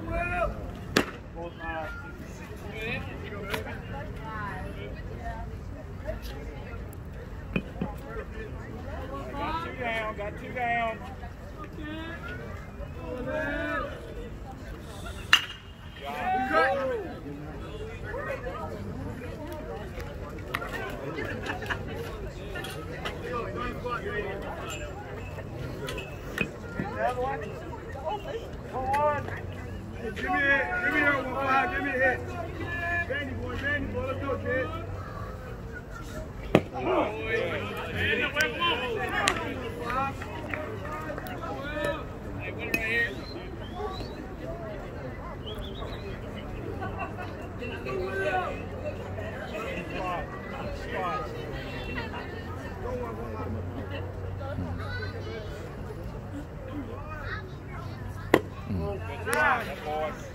Got two down. Another one. Come on. Give me a hit. Give me a hit. 1-5. Give me a hit. Bandy boy. Let's do it, kid. Good job, boys.